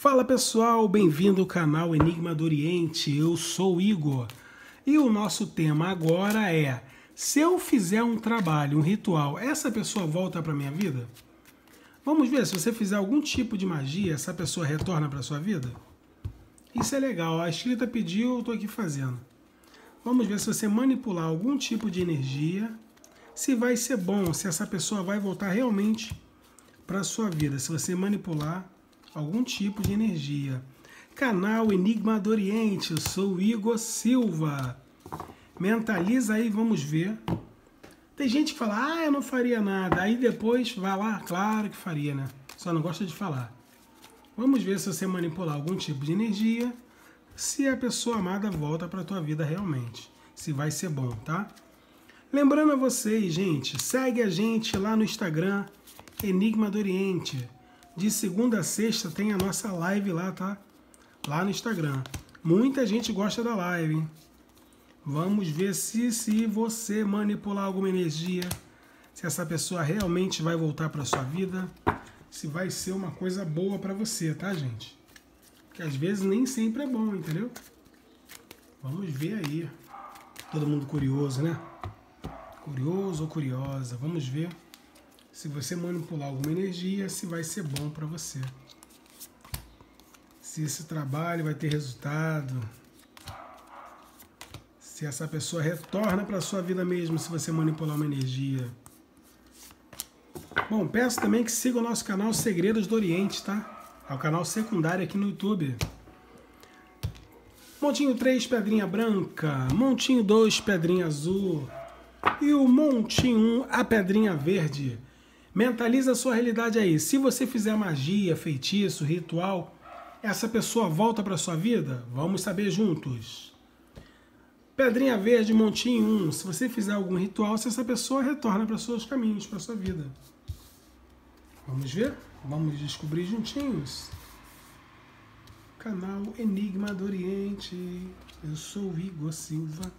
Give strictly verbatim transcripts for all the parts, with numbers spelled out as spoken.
Fala pessoal, bem-vindo ao canal Enigma do Oriente, eu sou o Igor. E o nosso tema agora é: se eu fizer um trabalho, um ritual, essa pessoa volta para a minha vida? Vamos ver, se você fizer algum tipo de magia, essa pessoa retorna para a sua vida? Isso é legal, a escrita pediu, eu estou aqui fazendo. Vamos ver se você manipular algum tipo de energia, se vai ser bom, se essa pessoa vai voltar realmente para a sua vida, se você manipular algum tipo de energia. Canal Enigma do Oriente, eu sou o Igor Silva. Mentaliza aí, vamos ver. Tem gente que fala, ah, eu não faria nada. Aí depois vai lá, claro que faria, né? Só não gosta de falar. Vamos ver se você manipular algum tipo de energia, se a pessoa amada volta para a tua vida realmente. Se vai ser bom, tá? Lembrando a vocês, gente, segue a gente lá no Instagram, Enigma do Oriente. De segunda a sexta tem a nossa live lá, tá? Lá no Instagram. Muita gente gosta da live, hein? Vamos ver se, se você manipular alguma energia, se essa pessoa realmente vai voltar para sua vida, se vai ser uma coisa boa para você, tá, gente? Porque às vezes nem sempre é bom, entendeu? Vamos ver aí. Todo mundo curioso, né? Curioso ou curiosa. Vamos ver se você manipular alguma energia, se vai ser bom para você. Se esse trabalho vai ter resultado. Se essa pessoa retorna para a sua vida mesmo, se você manipular uma energia. Bom, peço também que siga o nosso canal Segredos do Oriente, tá? É o canal secundário aqui no YouTube. Montinho três, pedrinha branca. Montinho dois, pedrinha azul. E o Montinho um, a pedrinha verde. Mentaliza a sua realidade aí. Se você fizer magia, feitiço, ritual, essa pessoa volta para a sua vida? Vamos saber juntos. Pedrinha verde, montinho um. Se você fizer algum ritual, se essa pessoa retorna para os seus caminhos, para a sua vida. Vamos ver? Vamos descobrir juntinhos. Canal Enigma do Oriente. Eu sou o Igor Silva.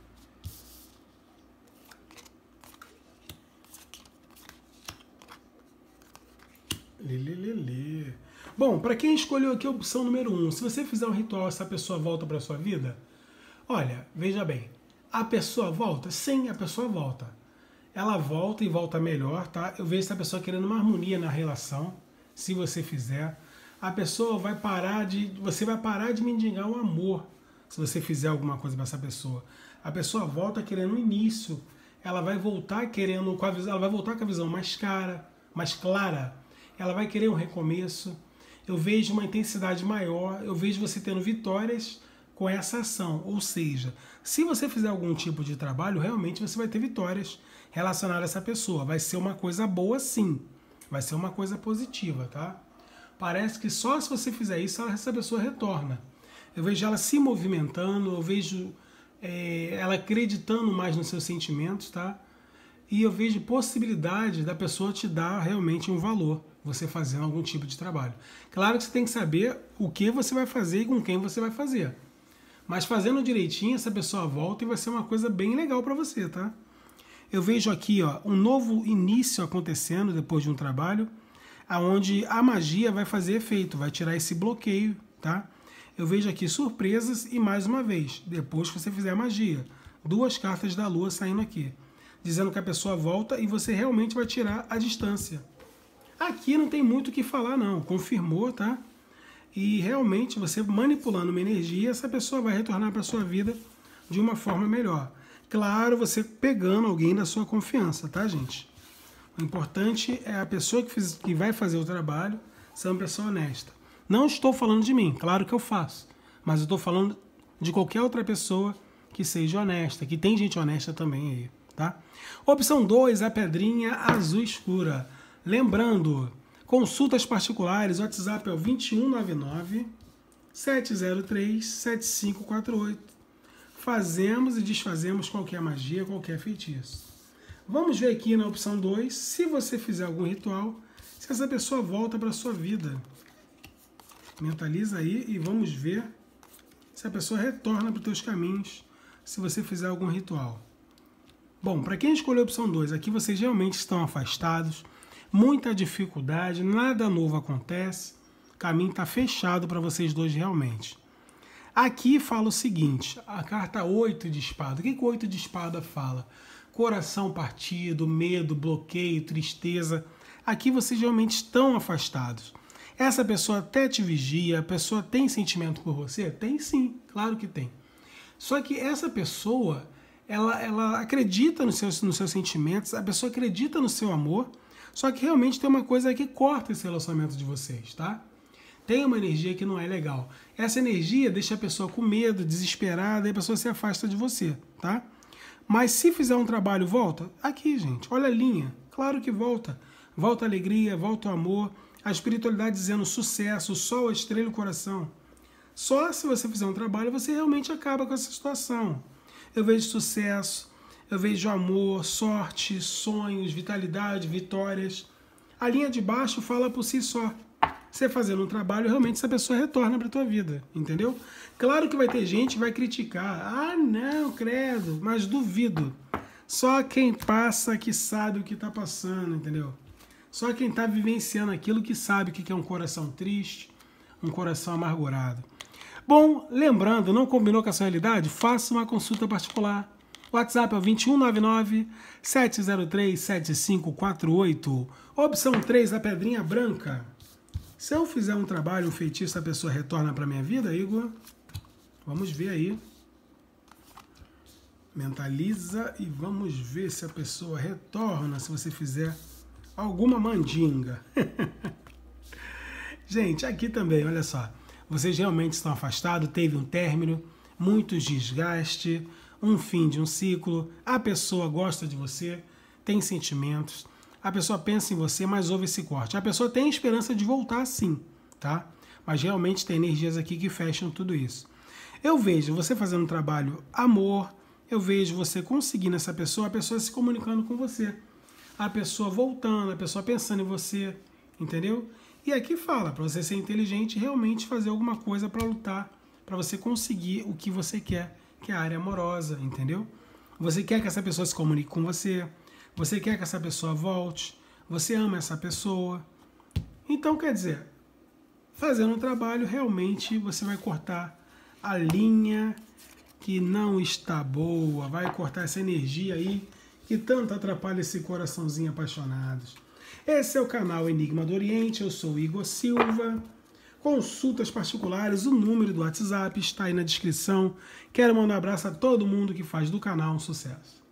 Lelelele. Bom, para quem escolheu aqui a opção número um, se você fizer um ritual, essa pessoa volta para a sua vida? Olha, veja bem, a pessoa volta? Sim, a pessoa volta. Ela volta e volta melhor, tá? Eu vejo essa pessoa querendo uma harmonia na relação, se você fizer. A pessoa vai parar de... Você vai parar de mendigar o amor, se você fizer alguma coisa para essa pessoa. A pessoa volta querendo um início. Ela vai voltar querendo... Com a visão, ela vai voltar com a visão mais cara, mais clara. Ela vai querer um recomeço. Eu vejo uma intensidade maior. Eu vejo você tendo vitórias com essa ação. Ou seja, se você fizer algum tipo de trabalho, realmente você vai ter vitórias relacionadas a essa pessoa. Vai ser uma coisa boa, sim. Vai ser uma coisa positiva, tá? Parece que só se você fizer isso, essa pessoa retorna. Eu vejo ela se movimentando, eu vejo é, ela acreditando mais nos seus sentimentos, tá? E eu vejo possibilidade da pessoa te dar realmente um valor, você fazendo algum tipo de trabalho. Claro que você tem que saber o que você vai fazer e com quem você vai fazer. Mas fazendo direitinho, essa pessoa volta e vai ser uma coisa bem legal para você, tá? Eu vejo aqui, ó, um novo início acontecendo depois de um trabalho, aonde a magia vai fazer efeito, vai tirar esse bloqueio, tá? Eu vejo aqui surpresas e, mais uma vez, depois que você fizer a magia, duas cartas da lua saindo aqui, dizendo que a pessoa volta e você realmente vai tirar a distância. Aqui não tem muito o que falar, não. Confirmou, tá? E realmente você manipulando uma energia, essa pessoa vai retornar para a sua vida de uma forma melhor. Claro, você pegando alguém da sua confiança, tá, gente? O importante é a pessoa que, fiz, que vai fazer o trabalho ser uma pessoa honesta. Não estou falando de mim, claro que eu faço. Mas eu estou falando de qualquer outra pessoa que seja honesta, que tem gente honesta também aí. Tá? Opção dois, a pedrinha azul escura. Lembrando, consultas particulares, o WhatsApp é o dois um nove nove, sete zero três, sete cinco quatro oito. Fazemos e desfazemos qualquer magia, qualquer feitiço. Vamos ver aqui na opção dois, se você fizer algum ritual, se essa pessoa volta para a sua vida. Mentaliza aí e vamos ver se a pessoa retorna para os teus caminhos, se você fizer algum ritual. Bom, para quem escolheu a opção dois, aqui vocês realmente estão afastados, muita dificuldade, nada novo acontece, caminho está fechado para vocês dois realmente. Aqui fala o seguinte, a carta oito de espada. O que que o oito de espada fala? Coração partido, medo, bloqueio, tristeza. Aqui vocês realmente estão afastados. Essa pessoa até te vigia, a pessoa tem sentimento por você? Tem sim, claro que tem. Só que essa pessoa, ela, ela acredita nos seus, nos seus sentimentos, a pessoa acredita no seu amor, só que realmente tem uma coisa que corta esse relacionamento de vocês, tá? Tem uma energia que não é legal. Essa energia deixa a pessoa com medo, desesperada, e a pessoa se afasta de você, tá? Mas se fizer um trabalho, volta? Aqui, gente, olha a linha. Claro que volta. Volta a alegria, volta o amor, a espiritualidade dizendo sucesso, o sol, a estrela e o coração. Só se você fizer um trabalho, você realmente acaba com essa situação. Eu vejo sucesso, eu vejo amor, sorte, sonhos, vitalidade, vitórias. A linha de baixo fala por si só. Você fazendo um trabalho, realmente essa pessoa retorna para a tua vida, entendeu? Claro que vai ter gente que vai criticar. Ah, não, credo, mas duvido. Só quem passa que sabe o que está passando, entendeu? Só quem está vivenciando aquilo que sabe o que é um coração triste, um coração amargurado. Bom, lembrando, não combinou com a sua realidade? Faça uma consulta particular. O WhatsApp é o vinte e um, nove nove, sete zero três, sete cinco quatro oito. Opção três, a pedrinha branca. Se eu fizer um trabalho, um feitiço, a pessoa retorna para a minha vida, Igor? Vamos ver aí. Mentaliza e vamos ver se a pessoa retorna, se você fizer alguma mandinga. Gente, aqui também, olha só. Vocês realmente estão afastados, teve um término, muitos desgaste, um fim de um ciclo, a pessoa gosta de você, tem sentimentos, a pessoa pensa em você, mas houve esse corte. A pessoa tem esperança de voltar sim, tá? Mas realmente tem energias aqui que fecham tudo isso. Eu vejo você fazendo um trabalho amor, eu vejo você conseguindo essa pessoa, a pessoa se comunicando com você, a pessoa voltando, a pessoa pensando em você, entendeu? E aqui fala, para você ser inteligente, realmente fazer alguma coisa para lutar, para você conseguir o que você quer, que é a área amorosa, entendeu? Você quer que essa pessoa se comunique com você, você quer que essa pessoa volte, você ama essa pessoa. Então, quer dizer, fazendo um trabalho, realmente você vai cortar a linha que não está boa, vai cortar essa energia aí que tanto atrapalha esse coraçãozinho apaixonado. Esse é o canal Enigma do Oriente, eu sou Igor Silva. Consultas particulares, o número do WhatsApp está aí na descrição. Quero mandar um abraço a todo mundo que faz do canal um sucesso.